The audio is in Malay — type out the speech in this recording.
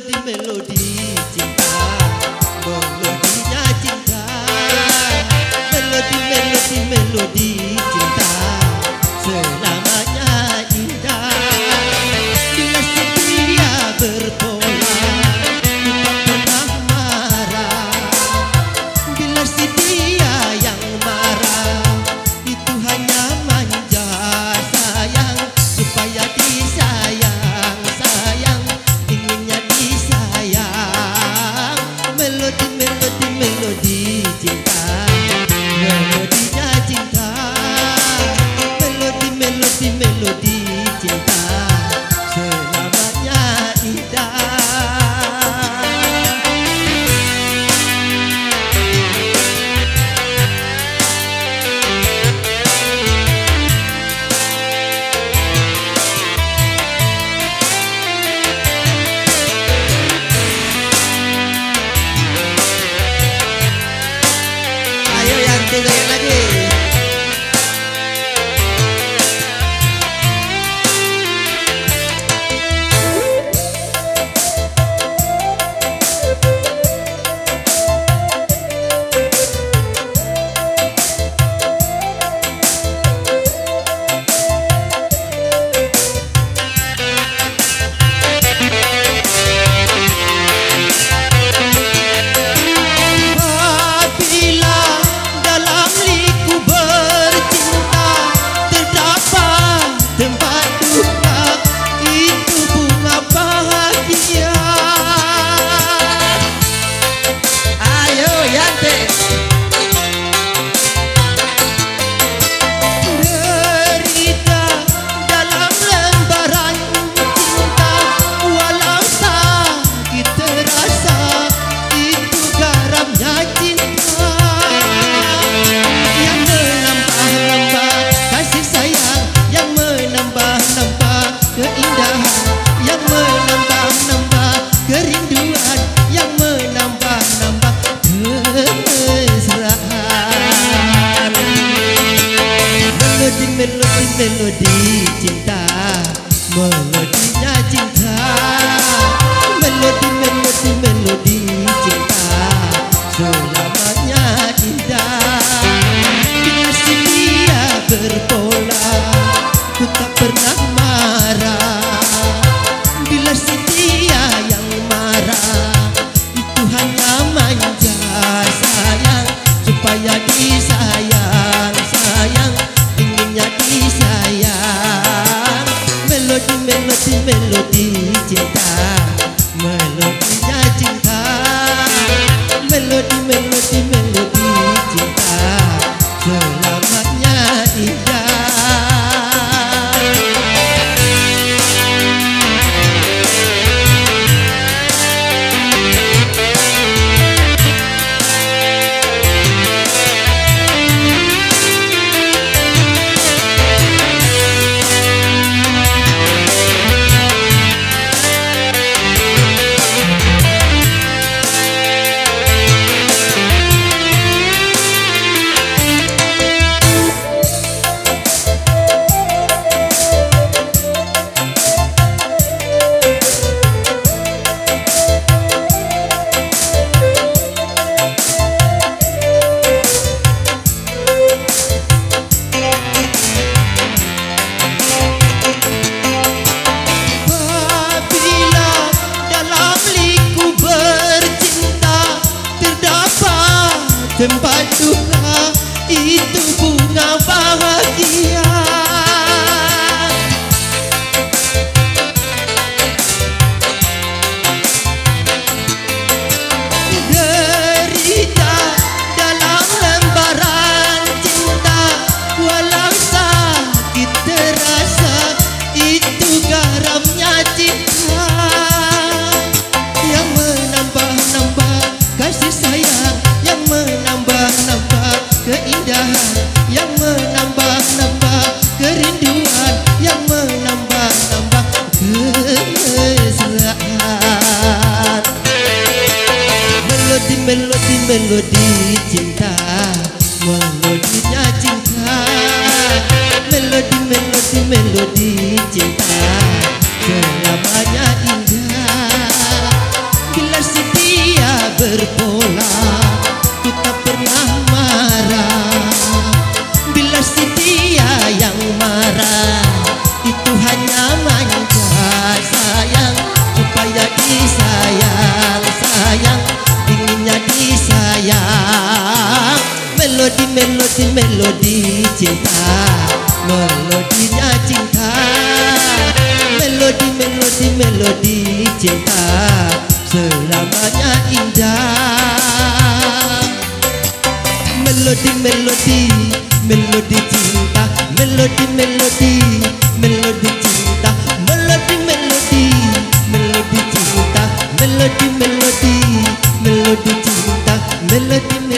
Melodi cinta, melodinya cinta. Melodi cinta selamanya indah. Bila setia berpola, tak pernah marah. Bila setia yang marah, itu hanya manja sayang, supaya disayang, sayang, inginnya disayang. Melodi cinta, melodinya cinta. Melodi cinta selamanya indah. Ayo yang goyang lagi. Melodi cinta, melodinya cinta. Melodi cinta selamanya indah. Bila setia berpola, ku tak pernah marah. Bila setia yang marah, itu hanya manja sayang, supaya disayang, sayang, inginnya disayang. Melodi cinta, melodinya cinta. Melodi cinta selamanya indah. Tempat duka itu bunga bahagia. Derita dalam lembaran cinta, walau sakit terasa, itu garamnya cinta yang menambah-nambah kasih sayang, yang menambah-nambah keindahan, yang menambah-nambah kerinduan, yang menambah-nambah kemesraan. Melodi cinta, melodinya cinta. Melodi cinta selamanya indah. sayang, sayang, inginnya disayang. Melodi, melodi, melodi cinta, melodinya cinta. Melodi, melodi, melodi cinta, selamanya indah. Melodi, melodi, melodi cinta, melodi, melodi, melodi cinta, melodi, melodi, melodi cinta, melodi, melodi, melodi cinta, melodi.